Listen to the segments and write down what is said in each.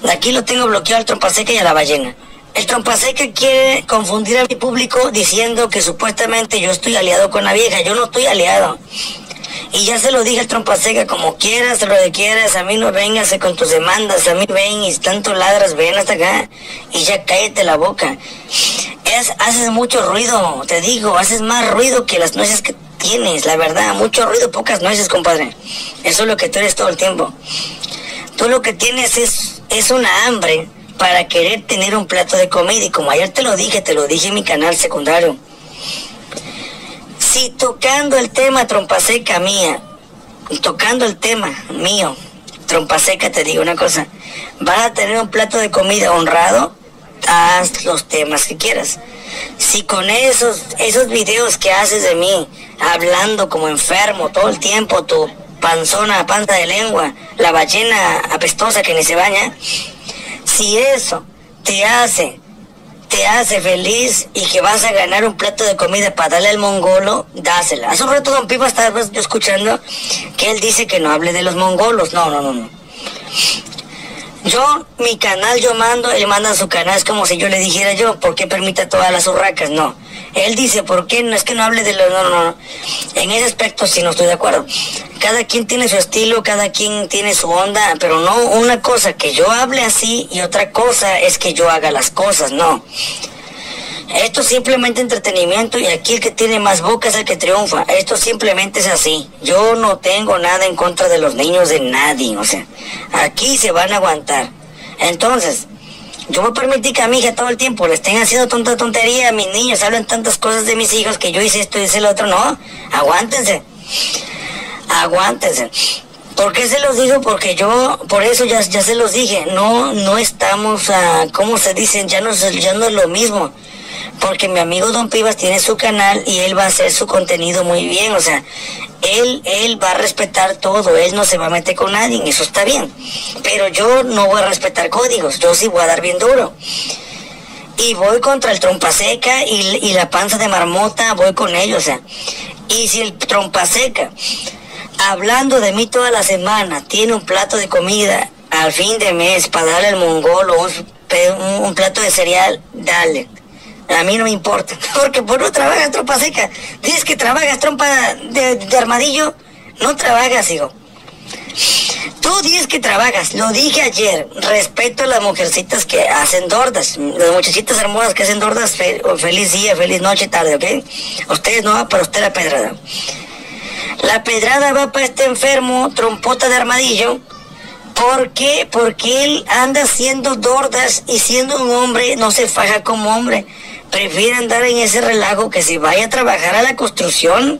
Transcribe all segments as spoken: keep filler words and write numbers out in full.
Aquí lo tengo bloqueado al Trompa Seca y a la ballena. El Trompa Seca quiere confundir a mi público diciendo que supuestamente yo estoy aliado con la vieja. Yo no estoy aliado. Y ya se lo dije al Trompa Seca, como quieras, lo que quieras, a mí no vengas con tus demandas, a mí ven y tanto ladras, ven hasta acá y ya cállate la boca. Es, haces mucho ruido, te digo, haces más ruido que las nueces que tienes, la verdad, mucho ruido, pocas nueces, compadre. Eso es lo que tú eres todo el tiempo. Tú lo que tienes es, es una hambre para querer tener un plato de comida, y como ayer te lo dije, te lo dije en mi canal secundario. Si tocando el tema Trompa Seca mía, tocando el tema mío, Trompa Seca, te digo una cosa, vas a tener un plato de comida honrado, haz los temas que quieras. Si con esos, esos videos que haces de mí, hablando como enfermo todo el tiempo, tu panzona, panza de lengua, la ballena apestosa que ni se baña, si eso te hace te hace feliz y que vas a ganar un plato de comida para darle al mongolo, dásela. Hace un rato Don Pipa estaba yo escuchando que él dice que no hable de los mongolos. No, no, no, no. Yo, mi canal, yo mando, él manda su canal, es como si yo le dijera yo, ¿por qué permite todas las urracas? No. Él dice, ¿por qué? No es que no hable de los... No, no, no. En ese aspecto sí no estoy de acuerdo. Cada quien tiene su estilo, cada quien tiene su onda, pero no una cosa que yo hable así y otra cosa es que yo haga las cosas, no. Esto es simplemente entretenimiento y aquí el que tiene más boca es el que triunfa. Esto simplemente es así. Yo no tengo nada en contra de los niños de nadie, o sea, aquí se van a aguantar. Entonces, yo me permití que a mi hija todo el tiempo le estén haciendo tanta tontería, a mis niños hablan tantas cosas de mis hijos que yo hice esto y hice lo otro. No, aguántense, aguántense. ¿Por qué se los digo? Porque yo, por eso ya, ya se los dije, no, no estamos, a, ¿cómo se dicen? Ya no, ya no es lo mismo. Porque mi amigo Don Pivas tiene su canal y él va a hacer su contenido muy bien, o sea, él, él va a respetar todo, él no se va a meter con nadie, eso está bien. Pero yo no voy a respetar códigos, yo sí voy a dar bien duro. Y voy contra el Trompa Seca y, y la panza de marmota, voy con ellos, o sea. Y si el Trompa Seca, hablando de mí toda la semana, tiene un plato de comida al fin de mes para darle al mongolo un, un plato de cereal, dale. A mí no me importa, porque por no trabajas Trompa Seca. Dices que trabajas trompa de, de armadillo, no trabajas, hijo. Tú dices que trabajas, lo dije ayer, respeto a las mujercitas que hacen dordas, las muchachitas hermosas que hacen dordas, fe, feliz día, feliz noche, tarde, ¿ok? Ustedes no, para usted la pedrada. La pedrada va para este enfermo, trompota de armadillo. ¿Por qué? Porque él anda haciendo dordas y siendo un hombre no se faja como hombre. Prefiere andar en ese relajo que si vaya a trabajar a la construcción,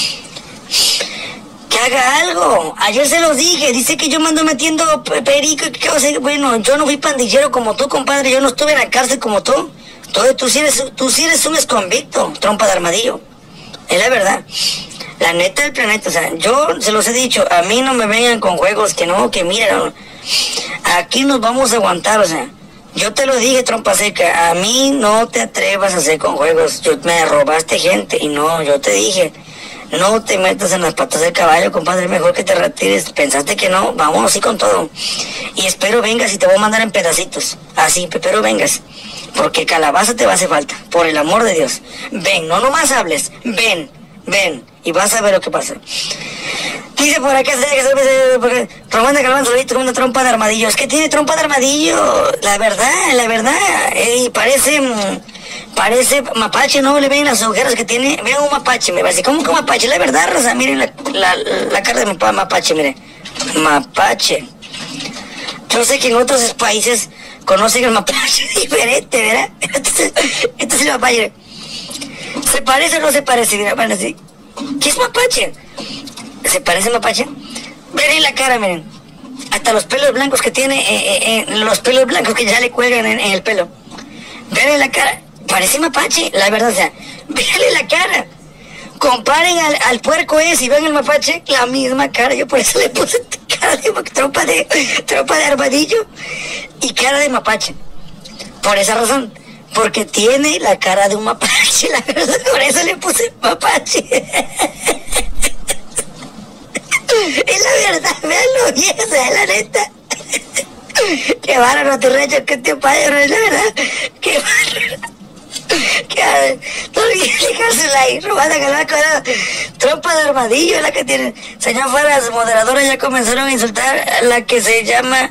que haga algo. Ayer se los dije, dice que yo me ando metiendo perico, que, o sea, bueno, yo no fui pandillero como tú, compadre, yo no estuve en la cárcel como tú. Tú, tú, sí, eres, tú sí eres un exconvicto, trompa de armadillo. Es la verdad. La neta del planeta, o sea, yo se los he dicho, a mí no me vengan con juegos que no, que mira, no, aquí nos vamos a aguantar, o sea, yo te lo dije, Trompa Seca, a mí no te atrevas a hacer con juegos, yo, me robaste gente y no, yo te dije, no te metas en las patas del caballo, compadre, mejor que te retires, pensaste que no, vamos así con todo, y espero vengas y te voy a mandar en pedacitos, así, espero vengas, porque calabaza te va a hacer falta, por el amor de Dios, ven, no nomás hables, ven, ven, y vas a ver lo que pasa. Dice por acá, Román de Calván solito con una trompa de armadillo. Es que tiene trompa de armadillo, la verdad, la verdad. Y parece, parece mapache, ¿no? Le ven las ojeras que tiene. Vean un mapache, me parece. ¿Cómo que un mapache? La verdad, Rosa, miren la, la, la cara de mi papá, mapache, miren. Mapache. Yo sé que en otros países conocen el mapache diferente, ¿verdad? Este, este es el mapache. ¿Se parece o no se parece? Mira, van así. ¿Qué es mapache? ¿Se parece mapache? Miren la cara, miren. Hasta los pelos blancos que tiene, eh, eh, los pelos blancos que ya le cuelgan en, en el pelo. Miren la cara. Parece mapache, la verdad, o sea, véanle la cara. Comparen al, al puerco ese y vean el mapache, la misma cara. Yo por eso le puse cara de tropa de, tropa de armadillo y cara de mapache. Por esa razón. Porque tiene la cara de un mapache, la verdad, por eso le puse mapache. Es la verdad, véanlo bien, o sea, la neta. Qué bárbaro, tu recho, que te pasa, la verdad. Qué bárbaro. Que no olvides dejársela ahí, robada que la cosa. Trompa de armadillo es la que tiene. Señor, fuera, las moderadoras ya comenzaron a insultar a la que se llama.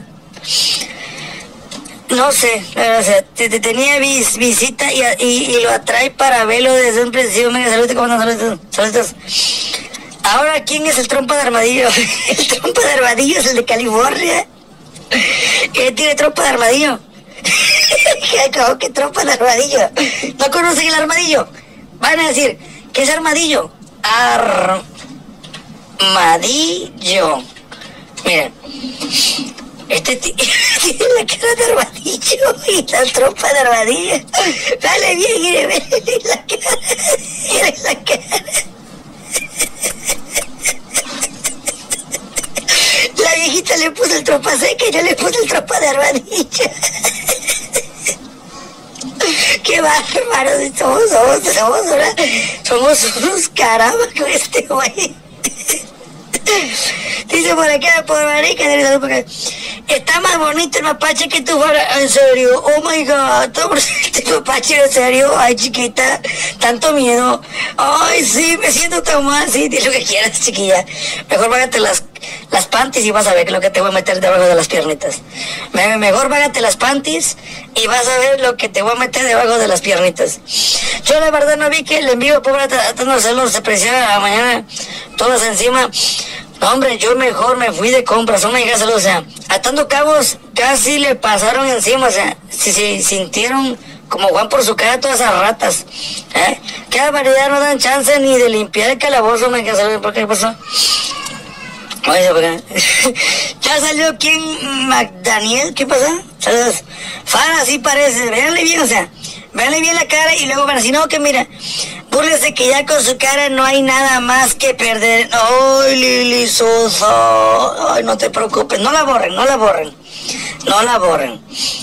No sé, o sea, te, te tenía vis, visita y, y, y lo atrae para verlo desde un principio. Venga, saludos, ¿cómo andan? Saludos, saludos. Ahora, ¿quién es el trompa de armadillo? El trompa de armadillo es el de California. ¿Quién tiene trompa de armadillo? ¿Cómo que trompa de armadillo? ¿No conocen el armadillo? Van a decir, ¿qué es armadillo? Armadillo. Miren, este tiene la cara de armadillo y la trompa de armadillo. Vale bien, mire, mire la cara. Mire la cara. La viejita le puso el trompa seca y yo le puse el trompa de armadillo. Qué bárbaro, somos, somos, somos, una, somos unos caramba con este güey. Dice por acá, por marica, está más bonito el mapache que tú, en serio, oh my god, este mapache, en serio, ay chiquita, tanto miedo, ay sí, me siento tan mal, sí, di lo que quieras, chiquilla, mejor vágate las, las panties y vas a ver lo que te voy a meter debajo de las piernitas, me, mejor vágate las panties y vas a ver lo que te voy a meter debajo de las piernitas. Yo la verdad no vi que el envío, pobre, tratando de hacerlo, se presiona a la mañana, todas encima. No, hombre, yo mejor me fui de compras, oh my God, o sea, atando cabos casi le pasaron encima, o sea, si se sintieron como Juan por su cara todas esas ratas, ¿eh? Qué barbaridad, no dan chance ni de limpiar el calabozo, me casé, ¿por qué pasó? Oye, por acá. Ya salió quién, McDaniel, ¿qué pasa? Saludos. Fara, así parece, véanle bien, o sea, véanle bien la cara y luego van así, no, que mira, búrlese que ya con su cara no hay nada más que perder. Ay, Lili Sosa, ay, no te preocupes, no la borren, no la borren, no la borren,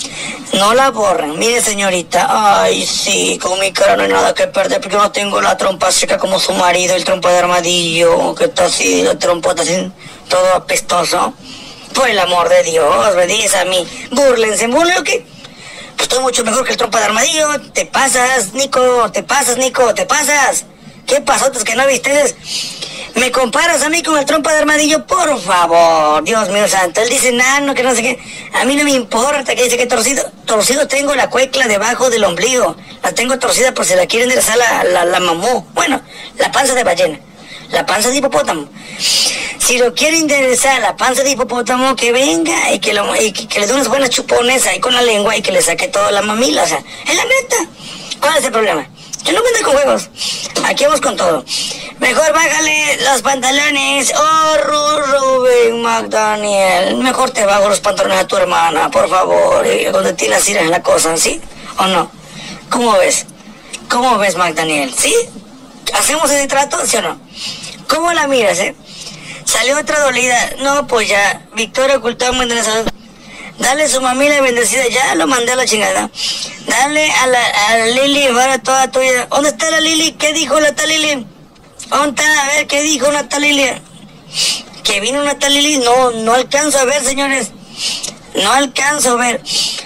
no la borren. Mire, señorita, ay, sí, con mi cara no hay nada que perder porque no tengo la trompa seca como su marido, el trompa de armadillo, que está así, la trompota así, todo apestoso. Por el amor de Dios, me dices a mí, búrlense, búrlense, ¿qué? Pues estoy mucho mejor que el trompa de armadillo. Te pasas, Nico, te pasas, Nico, te pasas. ¿Qué pasotes que no viste? ¿Me comparas a mí con el trompa de armadillo? Por favor, Dios mío santo. Él dice, nano, que no sé qué. A mí no me importa que dice que torcido. Torcido tengo la cuecla debajo del ombligo. La tengo torcida por si la quieren enderezar la, la, la mamó. Bueno, la panza de ballena. La panza de hipopótamo. Si lo quiere enderezar la panza de hipopótamo, que venga y que, lo, y que, que le dé unas buenas chupones ahí con la lengua y que le saque toda la mamila. O sea, es la neta. ¿Cuál es el problema? Yo no me ando con juegos. Aquí vamos con todo. Mejor bájale los pantalones. Oh, Rubén McDaniel. Mejor te bajo los pantalones a tu hermana, por favor. Donde tienes ir la cosa, ¿sí? ¿O no? ¿Cómo ves? ¿Cómo ves, McDaniel? ¿Sí? ¿Hacemos ese trato, sí o no? ¿Cómo la miras, eh? Salió otra dolida. No, pues ya. Victoria ocultó muy de salud. Dale su mamila bendecida. Ya lo mandé a la chingada. Dale a la a Lili, ahora toda tuya. ¿Dónde está la Lili? ¿Qué dijo la tal Lili? ¿Dónde está? A ver, ¿qué dijo una tal Lili? ¿Que vino una tal Lili? No, no alcanzo a ver, señores. No alcanzo a ver.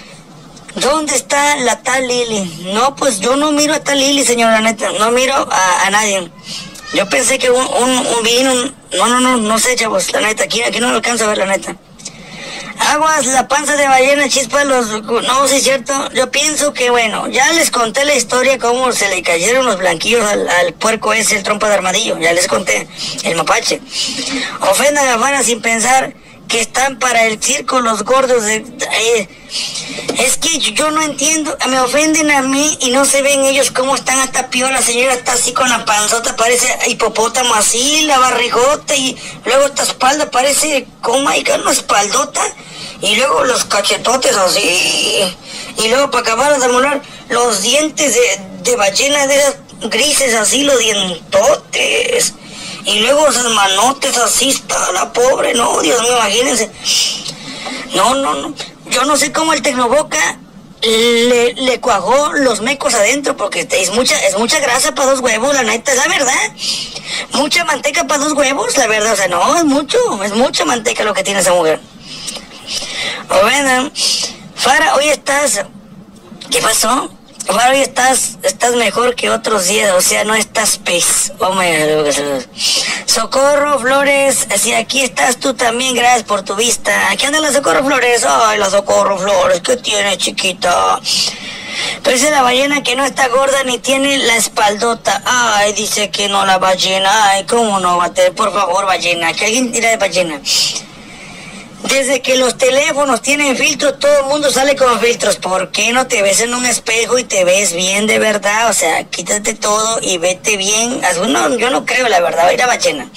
¿Dónde está la tal Lili? No, pues yo no miro a tal Lili, señora, neta. No miro a, a nadie. Yo pensé que un, un, un vino... No, no, no, no sé, chavos, la neta. Aquí, aquí no lo alcanzo a ver, la neta. Aguas, la panza de ballena, chispa, los... No, sí es cierto. Yo pienso que, bueno, ya les conté la historia, cómo se le cayeron los blanquillos al, al puerco ese, el trompa de armadillo. Ya les conté, el mapache. Ofendan a Fana sin pensar que están para el circo los gordos de... Eh, es que yo no entiendo, me ofenden a mí y no se ven ellos cómo están hasta piola. La señora está así con la panzota, parece hipopótamo así, la barrigota, y luego esta espalda parece como hay una espaldota, y luego los cachetotes así, y luego para acabar de molar los dientes de, de ballena de esas grises así, los dientotes, y luego esas manotes así, está la pobre, no, Dios mío, imagínense. No, no, no. Yo no sé cómo el Tecnoboca le, le cuajó los mecos adentro, porque es mucha, es mucha grasa para dos huevos, la neta, es la verdad. Mucha manteca para dos huevos, la verdad, o sea, no, es mucho, es mucha manteca lo que tiene esa mujer. O bueno, Fara, hoy estás... ¿Qué pasó? Fara, hoy estás, estás mejor que otros días, o sea, no estás pez. Oh my God. Socorro Flores, si aquí estás tú también, gracias por tu vista. Aquí anda la Socorro Flores. Ay, la Socorro Flores, ¿qué tiene, chiquita? Pero dice la ballena que no está gorda ni tiene la espaldota. Ay, dice que no la ballena. Ay, ¿cómo no va a tener? Por favor, ballena, que alguien tira de ballena. Desde que los teléfonos tienen filtros, todo el mundo sale con filtros. ¿Por qué no te ves en un espejo y te ves bien de verdad? O sea, quítate todo y vete bien. No, yo no creo, la verdad, ir a ballena.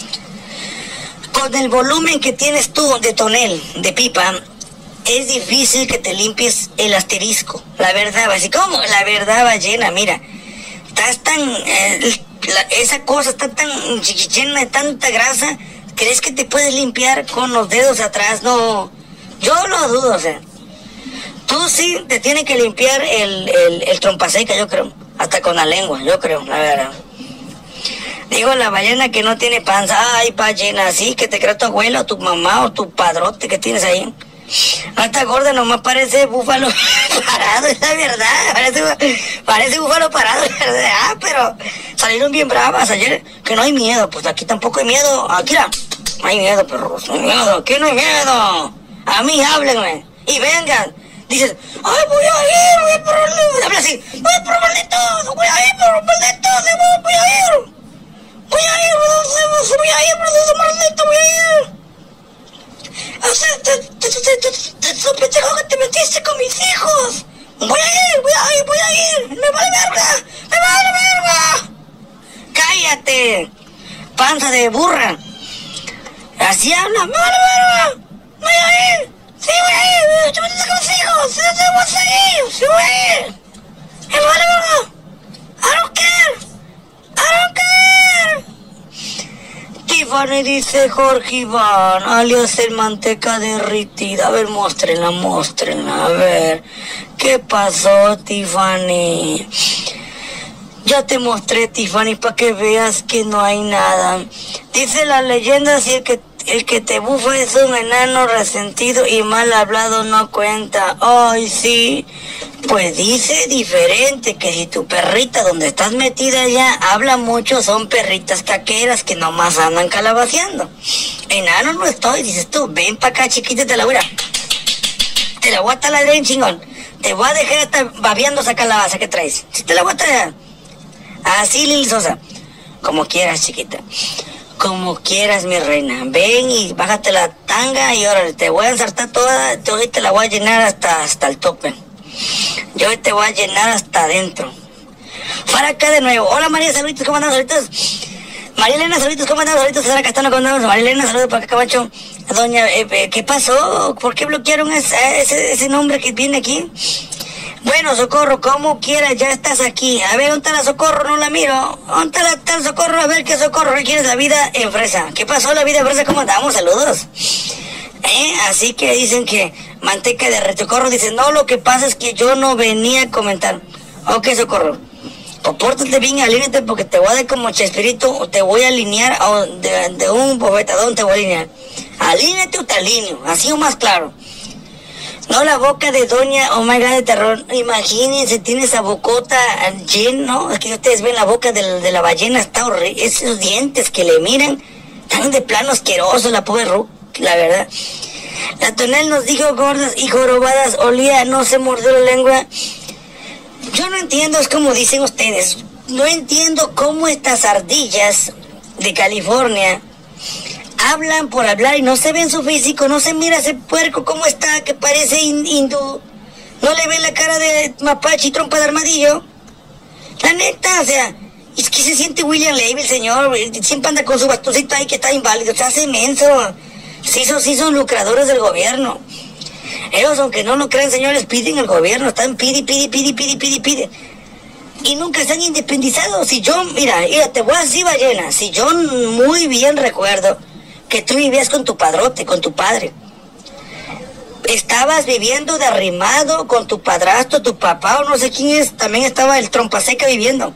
Con el volumen que tienes tú de tonel, de pipa, es difícil que te limpies el asterisco. La verdad, así como la verdad, ballena, mira, estás tan, eh, la, esa cosa está tan llena de tanta grasa. ¿Crees que te puedes limpiar con los dedos atrás? No, yo lo dudo, o sea. Tú sí te tienes que limpiar el, el, el trompa seca, yo creo. Hasta con la lengua, yo creo, la verdad. Digo, la ballena que no tiene panza. Ay, ballena, sí, que te cree tu abuela o tu mamá o tu padrote que tienes ahí. No está gorda, nomás parece búfalo parado, es la verdad. Parece, parece búfalo parado, es verdad. Ah, pero salieron bien bravas ayer. Que no hay miedo, pues aquí tampoco hay miedo. Aquí no, no hay miedo, perros, no hay miedo. Aquí no hay miedo. A mí háblenme y vengan. Dices, ay, voy a ir, voy a probarle. Habla así, voy a probarle todo, voy a ir, voy a probarle todo, voy a ir. Voy a ir, voy a ir, maldito, voy a ir. O sea, te, te, te, te, te, sospecho que te metiste con mis hijos. Voy a ir, voy a ir, voy a ir. Me vale verga, me vale verga. Cállate, panza de burra. Así habla, me vale verga. Voy a ir, sí voy a ir. Te metiste con mis hijos, sí te voy a seguir, sí voy a ir. Me vale verga. I don't care, I don't care. Tiffany dice Jorge Iván, alias el manteca derritida. A ver, muéstrenla, muéstrenla, a ver. ¿Qué pasó, Tiffany? Ya te mostré, Tiffany, para que veas que no hay nada. Dice la leyenda, si el que, el que te bufa es un enano resentido y mal hablado no cuenta. Ay, sí. Pues dice diferente, que si tu perrita donde estás metida ya habla mucho, son perritas caqueras que nomás andan calabaceando. Enano no estoy, dices tú, ven para acá, chiquita, te la voy a... Te la voy a taladrar en chingón. Te voy a dejar hasta babeando esa calabaza que traes. Si te la voy a traer. Así, Lili Sosa. Como quieras, chiquita. Como quieras, mi reina. Ven y bájate la tanga y órale, te voy a ensartar toda, hoy te la voy a llenar hasta, hasta el tope. Yo hoy te voy a llenar hasta adentro. Para acá de nuevo. Hola María, saluditos, ¿cómo andamos ahorita? María Elena, saluditos, ¿cómo andamos ahorita? Sara Castano, ¿cómo andamos? María Elena, saludos para acá, Cabacho. Doña, eh, eh, ¿qué pasó? ¿Por qué bloquearon ese, ese, ese nombre que viene aquí? Bueno, Socorro, como quieras, ya estás aquí. A ver, ¿dónde está la Socorro? No la miro. ¿Dónde está la tal Socorro? A ver, ¿qué Socorro? ¿Qué quieres? La vida en fresa. ¿Qué pasó la vida en fresa? ¿Cómo andamos? Saludos. ¿Eh? Así que dicen que manteca de Socorro dice, no, lo que pasa es que yo no venía a comentar. Ok, Socorro, compórtate bien, alíneate porque te voy a dar como Chespirito, te voy a alinear o de, de un bofetadón, te voy a alinear. Alíneate o te alineo, así o más claro. No la boca de doña Omega de terror. Imagínense, tiene esa bocota llena, ¿no? Es que ustedes ven la boca de, de la ballena, está horrible. Esos dientes que le miran, están de plano asquerosos, la pobre Ru, la verdad. La tonel nos dijo gordas y jorobadas, olía, no se mordió la lengua. Yo no entiendo, es como dicen ustedes, no entiendo cómo estas ardillas de California hablan por hablar y no se ven su físico, no se mira ese puerco cómo está, que parece hindú, no le ven la cara de mapache y trompa de armadillo. La neta, o sea, es que se siente William Levy, el señor, siempre anda con su bastoncito ahí que está inválido, se hace menso. Sí son, sí son lucradores del gobierno. Ellos, aunque no lo crean, señores, piden el gobierno, están pidi, pidi, pidi, pidi, pidi, pidi. Y nunca se han independizado. Si yo, mira, mira, te voy a decir, ballena, si yo muy bien recuerdo que tú vivías con tu padrote, con tu padre. Estabas viviendo de arrimado con tu padrastro, tu papá o no sé quién es, también estaba el trompa seca viviendo.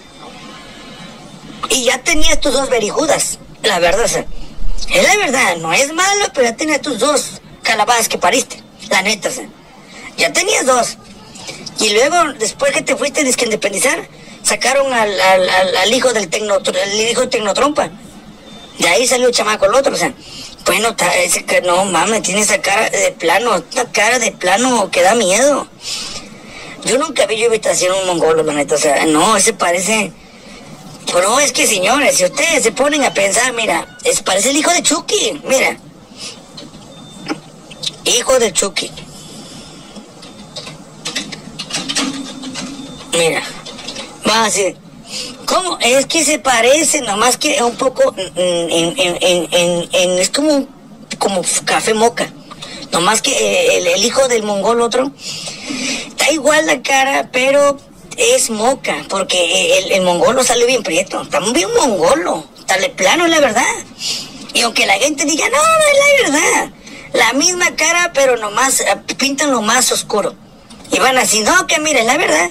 Y ya tenías tus dos verijudas, la verdad, o sea, es la verdad, no es malo, pero ya tenías tus dos calabazas que pariste. La neta, o sea. Ya tenías dos. Y luego, después que te fuiste a independizar, sacaron al, al, al, al hijo del tecno, el hijo de Tecnotrompa. De ahí salió el chamaco el otro, o sea. Bueno, ese que no mames, tiene esa cara de plano, una cara de plano que da miedo. Yo nunca vi yo imitación un mongolo, la neta, o sea, no, ese parece. Pero no, es que señores, si ustedes se ponen a pensar, mira, es, parece el hijo de Chucky, mira. Hijo de Chucky. Mira, va a decir, ¿cómo? Es que se parece, nomás que un poco, en, en, en, en, en, es como, como café moca. Nomás que el, el hijo del mongol otro, está igual la cara, pero es moca, porque el, el mongolo sale bien prieto, está muy bien mongolo, está de plano, la verdad. Y aunque la gente diga, no, no es la verdad, la misma cara, pero nomás pintan lo más oscuro. Y van así, no, que mira, es la verdad.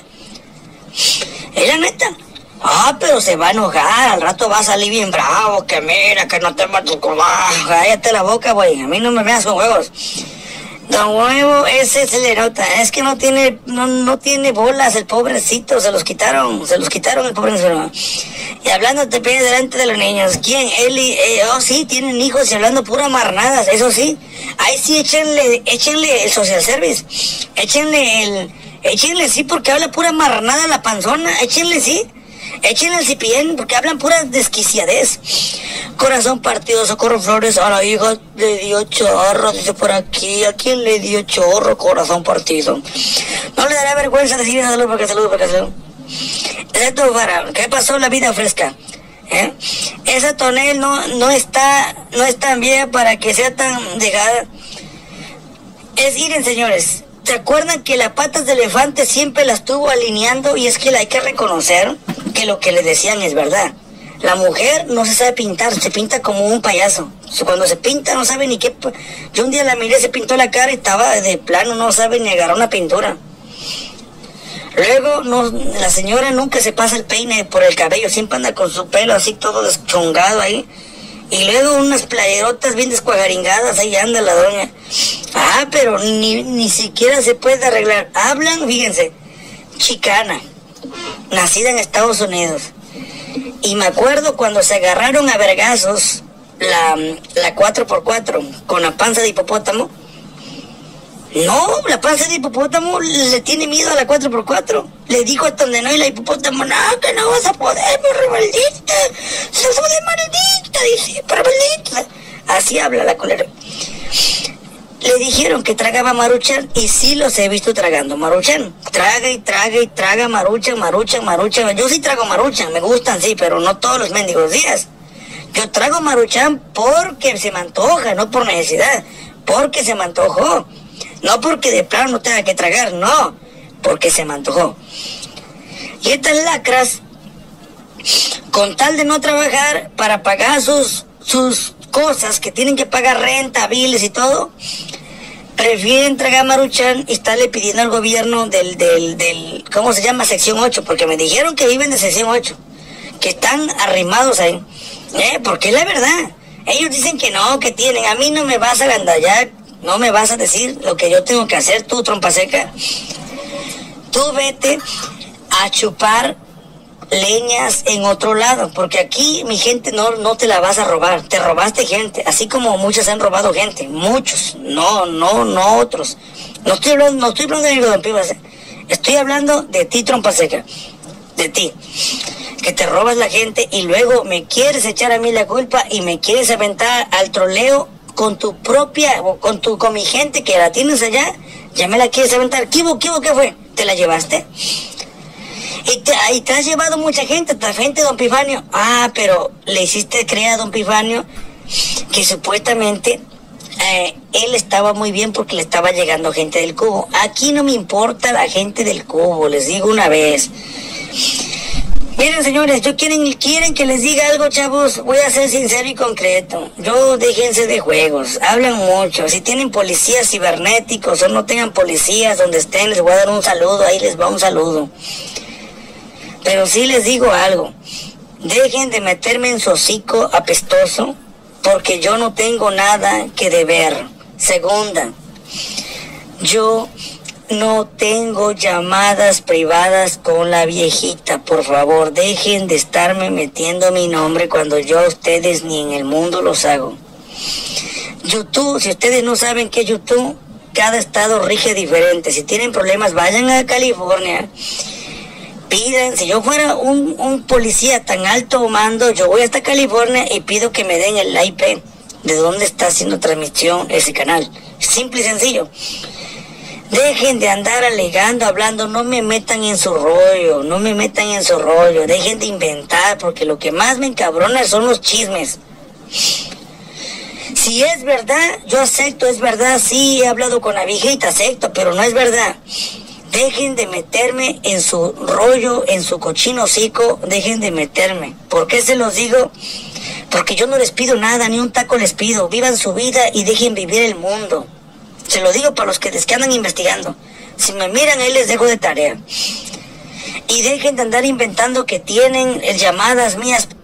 Es la neta. Ah, pero se va a enojar, al rato va a salir bien bravo, que mira, que no te mato con bajo, cállate la boca, güey, a mí no me veas con huevos. Don Huevo, ese se le nota, es que no tiene, no, no tiene bolas, el pobrecito, se los quitaron, se los quitaron el pobre enfermo. Y hablando te pide delante de los niños, ¿quién? Eli, eh, oh sí, tienen hijos y hablando pura marnadas, eso sí. Ahí sí, échenle, échenle el social service, échenle el, échenle sí, porque habla pura marnada la panzona, échenle sí. Échenle el C P N porque hablan pura desquiciadez. Corazón partido, Socorro Flores, a la hija le dio chorro, dice por aquí. ¿A quién le dio chorro? Corazón partido. No le dará vergüenza decir salud porque salud porque salud. Excepto para, ¿qué pasó? La vida fresca. ¿Eh? Esa tonel no, no está, no es tan vieja para que sea tan dejada. Es, miren señores, ¿se acuerdan que las patas de elefante siempre las estuvo alineando? Y es que hay que reconocer que lo que le decían es verdad. La mujer no se sabe pintar, se pinta como un payaso. Cuando se pinta no sabe ni qué. Yo un día la miré, se pintó la cara y estaba de plano, no sabe ni agarrar una pintura. Luego, no, la señora nunca se pasa el peine por el cabello, siempre anda con su pelo así todo deschongado ahí. Y luego unas playerotas bien descuagaringadas, ahí anda la doña. Ah, pero ni, ni siquiera se puede arreglar. Hablan, fíjense, chicana, nacida en Estados Unidos. Y me acuerdo cuando se agarraron a vergazos la, la cuatro por cuatro con la panza de hipopótamo. No, la panza de hipopótamo le tiene miedo a la cuatro por cuatro. Le dijo hasta donde no, y la hipopótamo, no, que no vas a poder, por maldita. Sos de maldita, dice, por maldita. Así habla la colera. Le dijeron que tragaba Maruchan y sí los he visto tragando Maruchan. Traga y traga y traga Maruchan, Maruchan, Maruchan. Yo sí trago Maruchan, me gustan, sí, pero no todos los mendigos días. Yo trago Maruchan porque se me antoja, no por necesidad. Porque se me antojó. No porque de plano no tenga que tragar, no. Porque se me antojó. Y estas lacras, con tal de no trabajar para pagar sus, sus cosas que tienen que pagar renta, biles y todo, prefieren tragar Maruchan y estarle pidiendo al gobierno del, del, del, ¿cómo se llama? Sección ocho, porque me dijeron que viven de sección ocho, que están arrimados ahí, ¿eh? Porque es la verdad. Ellos dicen que no, que tienen, a mí no me vas a agandallar, no me vas a decir lo que yo tengo que hacer, tú, trompa seca. Tú vete a chupar leñas en otro lado, porque aquí mi gente no, no te la vas a robar, te robaste gente, así como muchos han robado gente, muchos, no, no, no otros. No estoy hablando, no estoy hablando de Don Pibas, estoy hablando de ti, trompa seca, de ti, que te robas la gente y luego me quieres echar a mí la culpa y me quieres aventar al troleo con tu propia, con tu, con mi gente que la tienes allá, ya me la quieres aventar. ¿Qué hubo, qué hubo, qué fue? ¿Te la llevaste? Y te, y te has llevado mucha gente, te gente Don Pifanio. Ah, pero le hiciste creer a Don Pifanio que supuestamente eh, él estaba muy bien porque le estaba llegando gente del Cubo. Aquí no me importa la gente del Cubo, les digo una vez. Miren, señores, yo quieren, quieren que les diga algo, chavos. Voy a ser sincero y concreto. Yo, déjense de juegos. Hablan mucho. Si tienen policías cibernéticos o no tengan policías donde estén, les voy a dar un saludo. Ahí les va un saludo. Pero sí les digo algo. Dejen de meterme en su hocico apestoso, porque yo no tengo nada que deber. Segunda, Yo no tengo llamadas privadas con la viejita. Por favor, dejen de estarme metiendo mi nombre cuando yo a ustedes ni en el mundo los hago. YouTube, si ustedes no saben qué es YouTube, cada estado rige diferente. Si tienen problemas, vayan a California. Pidan, si yo fuera un, un policía tan alto mando, yo voy hasta California y pido que me den el I P de dónde está haciendo transmisión ese canal. Simple y sencillo. Dejen de andar alegando, hablando, no me metan en su rollo, no me metan en su rollo, dejen de inventar, porque lo que más me encabrona son los chismes. Si es verdad, yo acepto, es verdad, sí, he hablado con la viejita, acepto, pero no es verdad. Dejen de meterme en su rollo, en su cochino hocico, dejen de meterme. ¿Por qué se los digo? Porque yo no les pido nada, ni un taco les pido. Vivan su vida y dejen vivir el mundo. Se lo digo para los que, que andan investigando. Si me miran, ahí les dejo de tarea. Y dejen de andar inventando que tienen llamadas mías